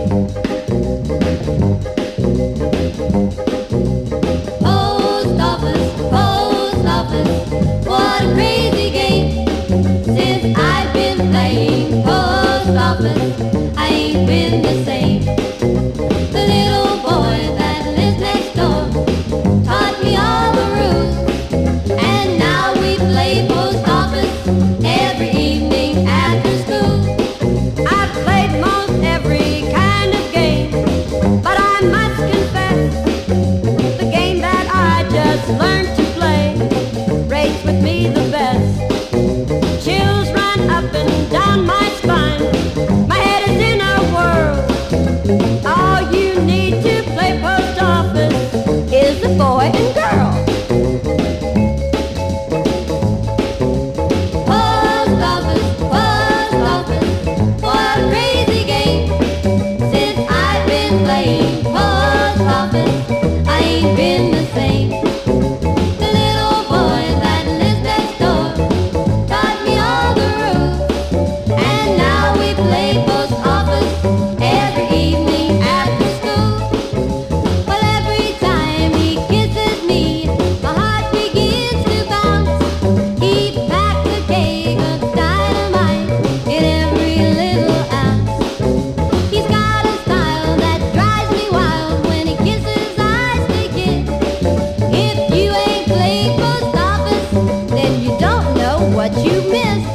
Post office, what a crazy game. Since I've been playing post office, I ain't been the same. The little boy that lives next door taught me all the rules, and now we play post office every evening after school. I've played most every kind of game, but I must confess, the game that I just learned to play rates with me the best. Chills run up and down my spine, my head is in a whirl. All you need to play post office is a boy and girl. Post office, what a crazy game. Since I've been playing post office, I ain't been the same. The little boy that lives next door taught me all the rules, and now we play post office every evening after school. Well, every time he kisses me, my heart begins to bounce. He packs a cake of dynamite in every little ounce. He's got a style that drives me wild. When he kisses, I stay kid. If you ain't played post office, then you don't know what you missed.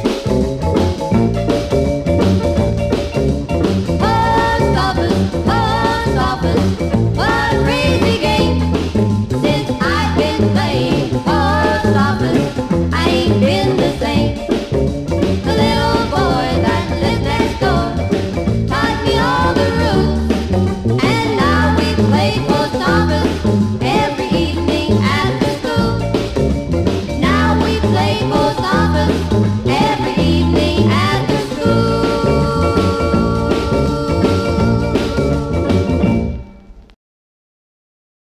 Post office, what a crazy game. Since I've been playing post office, I ain't been the same. The little boy that lives next door taught me all the rules, and now we play post office every evening after school. Now we play post office